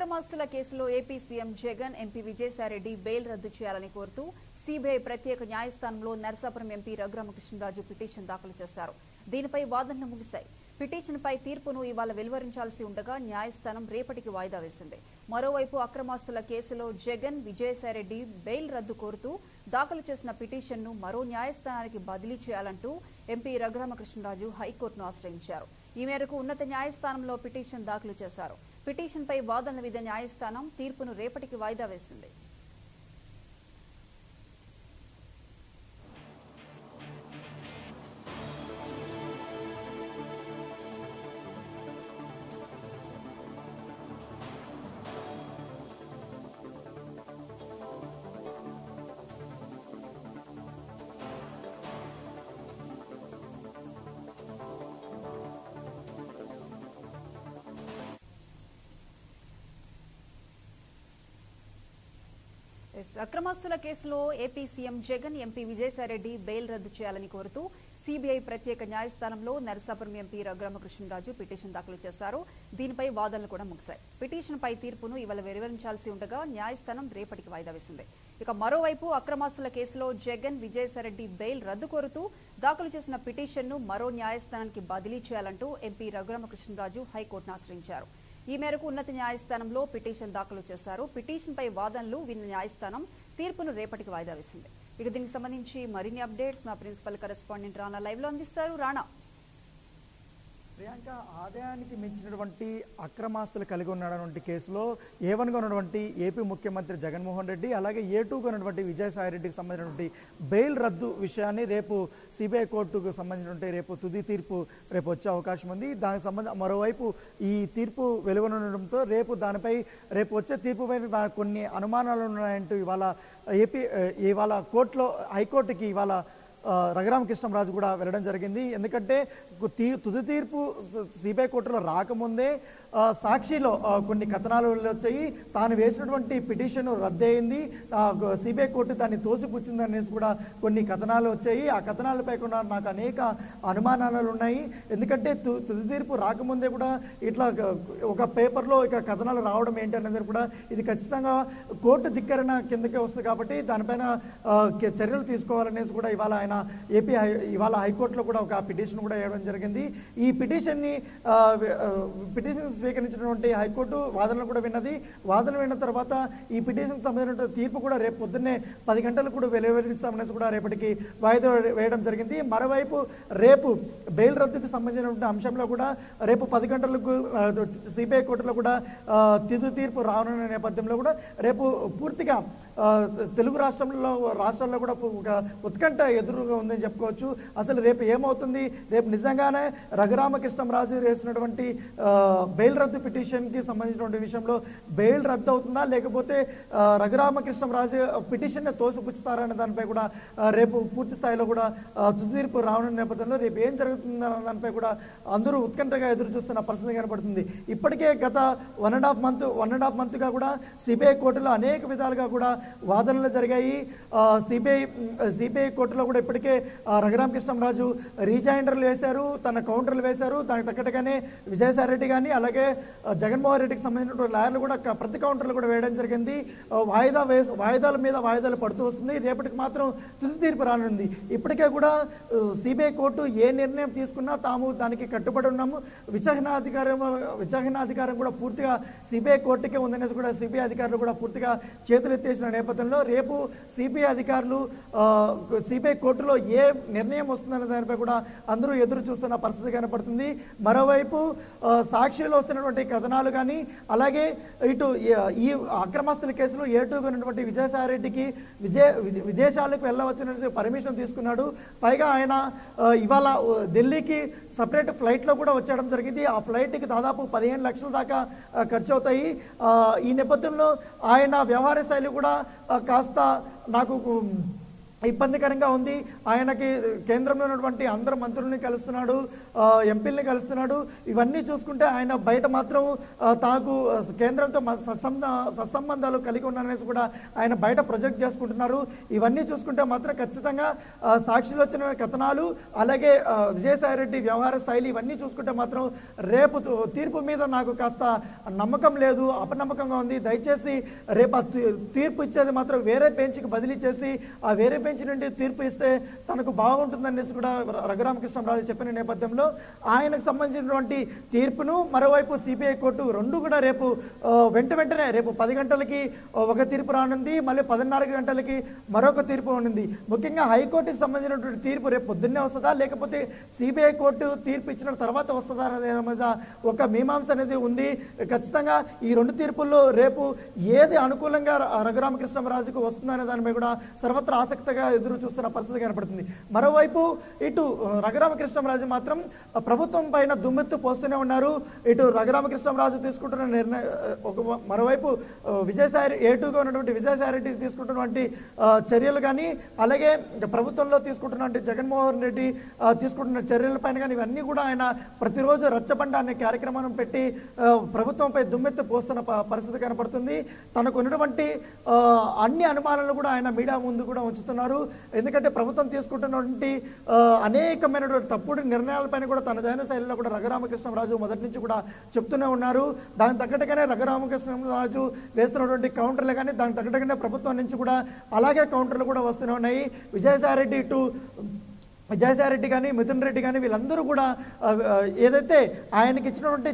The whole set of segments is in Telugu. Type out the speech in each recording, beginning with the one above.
అక్రమాస్తుల కేసులో AP CM Jagan MP Vijayasai Reddy bail రద్దు చేయాలని కోరుతూ సిబిఐ ప్రత్యేక న్యాయస్థానంలో నరసాపురం ఎంపీ రఘురామకృష్ణరాజు పిటిషన్ దాఖలు చేశారు. దీనిపై వాదనలు ముగిశాయి. పిటిషన్పై తీర్పును ఇవాళ వెలువరించాల్సి ఉండగా న్యాయస్థానం రేపటికి వాయిదా వేసింది. మరోవైపు అక్రమాస్తుల కేసులో జగన్ విజయసాయిరెడ్డి బెయిల్ రద్దు కోరుతూ దాఖలు చేసిన పిటిషన్ను మరో న్యాయస్థానానికి బదిలీ చేయాలంటూ ఎంపీ రఘురామకృష్ణరాజు హైకోర్టును ఆశ్రయించారు. ఈ మేరకు ఉన్నత న్యాయస్థానంలో పిటిషన్ దాఖలు చేశారు. పిటిషన్పై వాదనల విన్న న్యాయస్థానం తీర్పును రేపటికి వాయిదా వేసింది. అక్రమాస్తుల కేసులో AP CM Jagan MP Vijayasai Reddy bail రద్దు చేయాలని కోరుతూ సిబిఐ ప్రత్యేక న్యాయస్థానంలో నరసాపురం ఎంపీ రఘురామకృష్ణరాజు పిటిషన్ దాఖలు చేశారు. దీనిపై వాదనలు కూడా ముగిశాయి. పిటిషన్పై తీర్పును ఇవాళ వెలువరించాల్సి ఉండగా న్యాయస్థానం రేపటికి వాయిదా వేసింది. ఇక మరోవైపు అక్రమాస్తుల కేసులో జగన్ విజయసాయిరెడ్డి బెయిల్ రద్దు కోరుతూ దాఖలు చేసిన పిటిషన్ను మరో న్యాయస్థానానికి బదిలీ చేయాలంటూ ఎంపీ రఘురామకృష్ణరాజు హైకోర్టును ఆశ్రయించారు. ఈ మేరకు ఉన్నత న్యాయస్థానంలో పిటిషన్ దాఖలు చేశారు. పిటిషన్పై వాదనలు విన్న న్యాయస్థానం తీర్పును రేపటికి వాయిదా వేసింది. ఇక దీనికి సంబంధించి మరిన్ని అప్డేట్స్ మా ప్రిన్సిపల్ కరెస్పాండెంట్ రాణా లైవ్ లో అందిస్తారు. రాణా, ప్రియాంక, ఆదాయానికి మించినటువంటి అక్రమాస్తులు కలిగి ఉన్నటువంటి కేసులో A1గా ఉన్నటువంటి ఏపీ ముఖ్యమంత్రి జగన్మోహన్ రెడ్డి, అలాగే A2గా ఉన్నటువంటి విజయసాయిరెడ్డికి సంబంధించినటువంటి బెయిల్ రద్దు విషయాన్ని రేపు సిబిఐ కోర్టుకు సంబంధించినటువంటి రేపు తుది తీర్పు రేపు వచ్చే అవకాశం ఉంది. దానికి సంబంధించి మరోవైపు ఈ తీర్పు వెలువనడంతో రేపు వచ్చే తీర్పు పైన కొన్ని అనుమానాలు ఉన్నాయంటూ ఇవాళ హైకోర్టుకి ఇవాళ రఘురామకృష్ణరాజు కూడా వెళ్ళడం జరిగింది. ఎందుకంటే తుది తీర్పు సిబిఐ కోర్టులో రాకముందే సాక్షిలో కొన్ని కథనాలు వచ్చాయి. తాను వేసినటువంటి పిటిషన్ రద్దయింది, సిబిఐ కోర్టు దాన్ని తోసిపుచ్చింది అనేసి కూడా కొన్ని కథనాలు వచ్చాయి. ఆ కథనాలపై కూడా నాకు అనేక అనుమానాలు ఉన్నాయి. ఎందుకంటే తుది తీర్పు రాకముందే కూడా ఇట్లా ఒక పేపర్లో ఇక కథనాలు రావడం ఏంటి అనేది కూడా ఇది ఖచ్చితంగా కోర్టు ధిక్కరణ కిందకే వస్తుంది. కాబట్టి దానిపైన చర్యలు తీసుకోవాలనేసి కూడా ఇవాళ హైకోర్టులో కూడా ఒక పిటిషన్ కూడా వేయడం జరిగింది. ఈ పిటిషన్ స్వీకరించినటువంటి హైకోర్టు వాదనలు కూడా విన్నది. వాదనలు విన్న తర్వాత ఈ పిటిషన్ సంబంధించిన తీర్పు కూడా రేపు పొద్దున్నే 10 గంటలకు కూడా వెలువరిస్తామనేసి కూడా రేపటికి వాయిదా వేయడం జరిగింది. మరోవైపు రేపు బెయిల్ రద్దుకు సంబంధించినటువంటి అంశంలో కూడా రేపు 10 గంటలకు సిబిఐ కోర్టులో కూడా తుది తీర్పు రానున్న నేపథ్యంలో కూడా రేపు పూర్తిగా తెలుగు రాష్ట్రాల్లో కూడా ఒక ఉత్కంఠ ఎదురుగా ఉందని చెప్పుకోవచ్చు. అసలు రేపు ఏమవుతుంది, రేపు నిజంగానే రఘురామకృష్ణరాజు వేసినటువంటి బెయిల్ రద్దు పిటిషన్కి సంబంధించినటువంటి విషయంలో బెయిల్ రద్దు అవుతుందా, లేకపోతే రఘురామకృష్ణరాజు పిటిషన్ని తోసిపుచ్చుతారనే దానిపై కూడా రేపు పూర్తి స్థాయిలో కూడా తుది తీర్పు రానున్న నేపథ్యంలో రేపు ఏం జరుగుతుందన్న దానిపై కూడా అందరూ ఉత్కంఠగా ఎదురు చూస్తున్న పరిస్థితి కనబడుతుంది. ఇప్పటికే గత 1.5 మంత్గా కూడా సిబిఐ కోర్టులో అనేక విధాలుగా కూడా వాదనలు జరిగాయి. సిబిఐ కోర్టులో కూడా ఇప్పటికే రఘురామకృష్ణరాజు రీజైండర్లు వేశారు, తన కౌంటర్లు వేశారు. దానికి తగ్గట్టుగానే విజయసాయిరెడ్డి కానీ అలాగే జగన్మోహన్ రెడ్డికి సంబంధించిన లాయర్లు కూడా ప్రతి కౌంటర్లు కూడా వేయడం జరిగింది. వాయిదాల మీద వాయిదాలు పడుతూ వస్తుంది. రేపటికి మాత్రం తుది తీర్పు రానుంది. ఇప్పటికే కూడా సిబిఐ కోర్టు ఏ నిర్ణయం తీసుకున్నా తాము దానికి కట్టుబడి ఉన్నాము, విచక్షణాధికారం కూడా పూర్తిగా సిబిఐ కోర్టుకే ఉందనేసి కూడా సిబిఐ అధికారులు కూడా పూర్తిగా చేతులెత్తేసిన నేపథ్యంలో రేపు సిబిఐ కోర్టులో ఏ నిర్ణయం వస్తుందనే దానిపై కూడా అందరూ ఎదురు చూస్తున్న పరిస్థితి కనపడుతుంది. మరోవైపు సాక్షిలో వస్తున్నటువంటి కథనాలు కానీ అలాగే ఇటు ఈ అక్రమాస్తుల కేసులో A2గా ఉన్నటువంటి విజయసాయిరెడ్డికి విదేశాలకు వెళ్ళవచ్చునని పర్మిషన్ తీసుకున్నాడు. పైగా ఆయన ఇవాళ ఢిల్లీకి సపరేట్ ఫ్లైట్లో కూడా వచ్చేయడం జరిగింది. ఆ ఫ్లైట్కి దాదాపు 15 లక్షల దాకా ఖర్చు అవుతాయి. ఈ నేపథ్యంలో ఆయన వ్యవహార శైలి కూడా కాస్త నాకు ఇబ్బందికరంగా ఉంది. ఆయనకి కేంద్రంలో ఉన్నటువంటి అందరు మంత్రుల్ని కలుస్తున్నాడు, ఎంపీలని కలుస్తున్నాడు. ఇవన్నీ చూసుకుంటే ఆయన బయట మాత్రం తాకు కేంద్రంతో సత్సంబంధాలు కలిగి ఉన్నారనేసి కూడా ఆయన బయట ప్రొజెక్ట్ చేసుకుంటున్నారు. ఇవన్నీ చూసుకుంటే మాత్రం ఖచ్చితంగా సాక్షిలో వచ్చిన కథనాలు, అలాగే విజయసాయిరెడ్డి వ్యవహార శైలి ఇవన్నీ చూసుకుంటే మాత్రం రేపు తీర్పు మీద నాకు కాస్త నమ్మకం లేదు, అపనమ్మకంగా ఉంది. దయచేసి రేపు తీర్పు ఇచ్చేది మాత్రం వేరే బెంచ్కి బదిలీ చేసి ఆ వేరే బెంచ్ నుండి తీర్పు ఇస్తే తనకు బాగుంటుందనేసి కూడా రఘురామకృష్ణరాజు చెప్పిన నేపథ్యంలో ఆయనకు సంబంధించినటువంటి తీర్పును మరోవైపు సిబిఐ కోర్టు రెండు కూడా రేపు వెంటనే రేపు 10 గంటలకి ఒక తీర్పు రానుంది, మళ్ళీ 10:30 గంటలకి మరొక తీర్పు ఉంది. ముఖ్యంగా హైకోర్టుకి సంబంధించినటువంటి తీర్పు రేపు పొద్దున్నే వస్తుందా లేకపోతే సిబిఐ కోర్టు తీర్పు ఇచ్చిన తర్వాత వస్తుందా అనే మీద ఒక మీమాంస అనేది ఉంది. ఖచ్చితంగా ఈ రెండు తీర్పుల్లో రేపు ఏది అనుకూలంగా రఘురామకృష్ణరాజుకు వస్తుందనే దాని మీద కూడా సర్వత్రా ఆసక్తిగా ఎదురు చూస్తున్న పరిస్థితి కనపడుతుంది. మరోవైపు ఇటు రఘురామకృష్ణరాజు మాత్రం ప్రభుత్వం పైన దుమ్మెత్తు పోస్తూనే ఉన్నారు. ఇటు రఘురామకృష్ణరాజు తీసుకుంటున్న నిర్ణయం, మరోవైపు ఏటుగా ఉన్నటువంటి విజయసాయిరెడ్డి తీసుకుంటున్నటువంటి చర్యలు కానీ, అలాగే ప్రభుత్వంలో తీసుకుంటున్నటువంటి జగన్మోహన్ రెడ్డి తీసుకుంటున్న చర్యలపైన కానీ ఇవన్నీ కూడా ఆయన ప్రతిరోజు రచ్చబండ అనే కార్యక్రమం పెట్టి ప్రభుత్వంపై దుమ్మెత్తు పోస్తున్న పరిస్థితి కనపడుతుంది. తనకు ఉన్నటువంటి అన్ని అనుమానాలను కూడా ఆయన మీడియా ముందు కూడా ఉంచుతున్నారు. ఎందుకంటే ప్రభుత్వం తీసుకుంటున్నటువంటి అనేకమైనటువంటి తప్పుడు నిర్ణయాలపైన కూడా తనదైన శైలిలో కూడా రఘురామకృష్ణరాజు మొదటి నుంచి కూడా చెప్తూనే ఉన్నారు. దానికి తగ్గట్టుగానే రఘురామకృష్ణరాజు వేస్తున్నటువంటి కౌంటర్లు కానీ దానికి తగ్గట్టుగానే ప్రభుత్వం నుంచి కూడా అలాగే కౌంటర్లు కూడా వస్తూనే ఉన్నాయి. విజయసాయిరెడ్డి విజయసాయిరెడ్డి కానీ మిథున్ రెడ్డి కానీ వీళ్ళందరూ కూడా ఏదైతే ఆయనకి ఇచ్చినటువంటి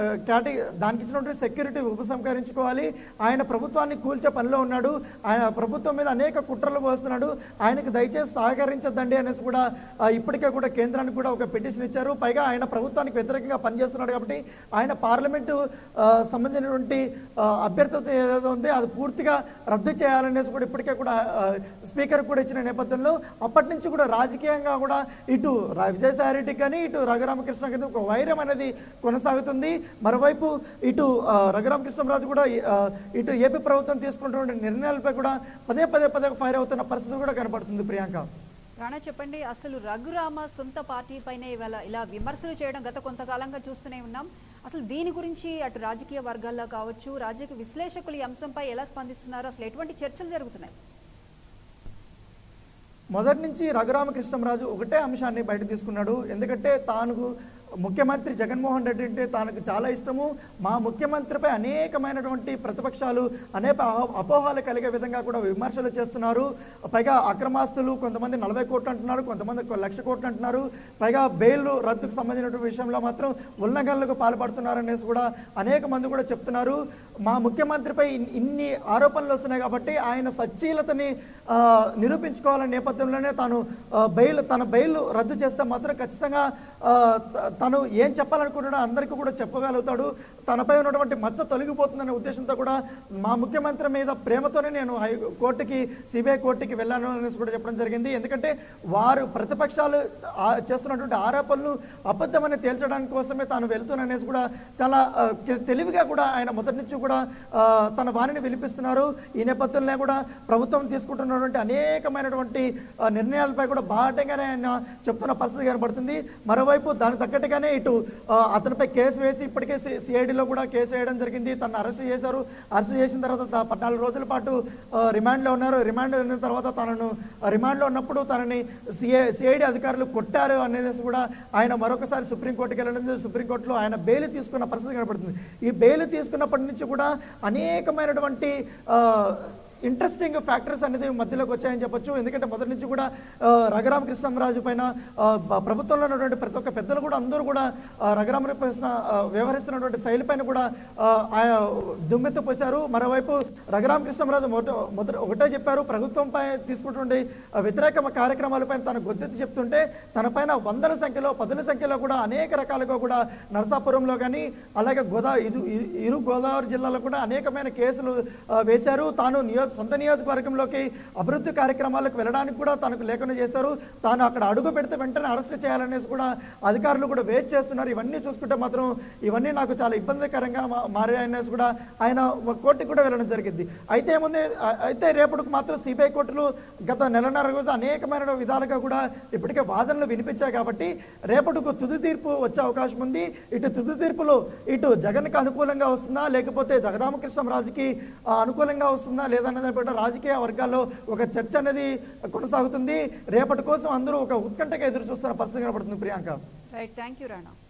దానికి ఇచ్చినటువంటి సెక్యూరిటీ ఉపసంహరించుకోవాలి, ఆయన ప్రభుత్వాన్ని కూల్చే పనిలో ఉన్నాడు, ఆయన ప్రభుత్వం మీద అనేక కుట్రలు పోస్తున్నాడు, ఆయనకు దయచేసి సహకరించద్దండి అనేసి కూడా ఇప్పటికే కూడా కేంద్రానికి కూడా ఒక పిటిషన్ ఇచ్చారు. పైగా ఆయన ప్రభుత్వానికి వ్యతిరేకంగా పనిచేస్తున్నాడు కాబట్టి ఆయన పార్లమెంటు సంబంధించినటువంటి అభ్యర్థత ఏదో ఉంది అది పూర్తిగా రద్దు చేయాలనేసి కూడా ఇప్పటికే కూడా స్పీకర్ కూడా ఇచ్చిన నేపథ్యంలో అప్పటి నుంచి కూడా రాజకీయంగా కూడా ఇటు విజయసాయిరెడ్డి కానీ ఇటు రఘురామకృష్ణ కానీ ఒక వైరం అనేది కొనసాగుతుంది. మరోవైపు ఇటు రఘురామకృష్ణరాజు కూడా ఇటు ఏపీ ప్రభుత్వం తీసుకుంటున్న నిర్ణయాలపై కూడా పదే ఫైర్ అవుతున్న పరిస్థితి కూడా కనబడుతుంది. ప్రియాంక, రాణా చెప్పండి, అసలు రఘురామ సొంత పార్టీ పైన ఇలా విమర్శలు చేయడం గత కొంతకాలంగా చూస్తూనే ఉన్నాం. అసలు దీని గురించి అటు రాజకీయ వర్గాల్లో కావచ్చు, రాజకీయ విశ్లేషకులు ఈ అంశంపై ఎలా స్పందిస్తున్నారు, అసలు ఎటువంటి చర్చలు జరుగుతున్నాయి? మొదటి నుంచి రఘురామకృష్ణరాజు ఒకటే అంశాన్ని బయట తీసుకున్నాడు. ఎందుకంటే తాను ముఖ్యమంత్రి జగన్మోహన్ రెడ్డి అంటే తనకు చాలా ఇష్టము, మా ముఖ్యమంత్రిపై అనేకమైనటువంటి ప్రతిపక్షాలు అనేక అపోహాలు కలిగే విధంగా కూడా విమర్శలు చేస్తున్నారు. పైగా అక్రమాస్తులు కొంతమంది 40 కోట్లు అంటున్నారు, కొంతమంది 1 లక్ష కోట్లు అంటున్నారు. పైగా బెయిల్ రద్దుకు సంబంధించిన విషయంలో మాత్రం ఉల్లంఘనలకు పాల్పడుతున్నారనేసి కూడా అనేక మంది కూడా చెప్తున్నారు. మా ముఖ్యమంత్రిపై ఇన్ని ఆరోపణలు వస్తున్నాయి కాబట్టి ఆయన సచ్చీలతని నిరూపించుకోవాలనే నేపథ్యంలోనే తన బెయిల్ రద్దు చేస్తే మాత్రం ఖచ్చితంగా తను ఏం చెప్పాలనుకుంటున్నా అందరికీ కూడా చెప్పగలుగుతాడు, తనపై ఉన్నటువంటి మచ్చ తొలగిపోతుందనే ఉద్దేశంతో కూడా మా ముఖ్యమంత్రి మీద ప్రేమతోనే నేను సిబిఐ కోర్టుకి వెళ్ళాను అనేసి కూడా చెప్పడం జరిగింది. ఎందుకంటే వారు ప్రతిపక్షాలు చేస్తున్నటువంటి ఆరోపణలు అబద్ధమని తేల్చడానికి కోసమే తాను వెళ్తున్నాననేసి కూడా చాలా తెలివిగా కూడా ఆయన మొదటి నుంచి కూడా తన వాణిని వినిపిస్తున్నారు. ఈ నేపథ్యంలో కూడా ప్రభుత్వం తీసుకుంటున్నటువంటి అనేకమైనటువంటి నిర్ణయాలపై కూడా బాటంగానే ఆయన చెప్తున్న పరిస్థితి కనబడుతుంది. మరోవైపు దానికి తగ్గట్టుగానే ఇటు అతనిపై కేసు వేసి ఇప్పటికే సిఐడిలో కూడా కేసు వేయడం జరిగింది. తనను అరెస్ట్ చేశారు. అరెస్ట్ చేసిన తర్వాత 14 రోజుల పాటు రిమాండ్లో ఉన్నారు. రిమాండ్ అయిన తర్వాత తనను రిమాండ్లో ఉన్నప్పుడు తనని సిఐడి అధికారులు కొట్టారు అనేది కూడా ఆయన మరొకసారి సుప్రీంకోర్టుకి వెళ్ళడం, సుప్రీంకోర్టులో ఆయన బెయిల్ తీసుకున్న పరిస్థితి కనబడుతుంది. ఈ బెయిల్ తీసుకున్నప్పటి నుంచి కూడా అనేకమైనటువంటి ఇంట్రెస్టింగ్ ఫ్యాక్టర్స్ అనేది మధ్యలోకి వచ్చాయని చెప్పొచ్చు. ఎందుకంటే మొదటి నుంచి కూడా రఘురామకృష్ణరాజు పైన ప్రభుత్వంలో ఉన్నటువంటి ప్రతి ఒక్క పెద్దలు కూడా అందరూ కూడా రఘురామకృష్ణ వ్యవహరిస్తున్నటువంటి శైలి పైన కూడా దుమ్మెత్తు పోశారు. మరోవైపు రఘురామకృష్ణరాజు ఒకటే చెప్పారు, ప్రభుత్వంపై తీసుకుంటుండే వ్యతిరేక కార్యక్రమాలపైన తన గొంతెత్తి చెప్తుంటే తన పైన 100ల సంఖ్యలో 10ల సంఖ్యలో కూడా అనేక రకాలుగా కూడా నరసాపురంలో కానీ అలాగే ఇరు గోదావరి జిల్లాలో కూడా అనేకమైన కేసులు వేశారు. తాను సొంత నియోజకవర్గంలోకి అభివృద్ధి కార్యక్రమాలకు వెళ్ళడానికి కూడా తనకు లేకుండా చేశారు. తాను అక్కడ అడుగు పెడితే వెంటనే అరెస్ట్ చేయాలనేసి కూడా అధికారులు కూడా వెయిట్ చేస్తున్నారు. ఇవన్నీ చూసుకుంటే మాత్రం ఇవన్నీ నాకు చాలా ఇబ్బందికరంగా మారాయనేసి కూడా ఆయన కోర్టుకు కూడా వెళ్ళడం జరిగింది. అయితే రేపటికి మాత్రం సిబిఐ కోర్టులు గత నెలన్నర రోజు అనేకమైన విధాలుగా కూడా ఇప్పటికే వాదనలు వినిపించాయి కాబట్టి రేపటికి తుది తీర్పు వచ్చే అవకాశం ఉంది. ఇటు తుది తీర్పులో ఇటు జగన్కి అనుకూలంగా వస్తుందా లేకపోతే జగరామకృష్ణరాజుకి అనుకూలంగా వస్తుందా లేదన్నది రాజకీయ వర్గాల్లో ఒక చర్చ అనేది కొనసాగుతుంది. రేపటి కోసం అందరూ ఒక ఉత్కంఠగా ఎదురు చూస్తున్న పరిస్థితి కనబడుతుంది. Priyanka. Right, thank you Rana.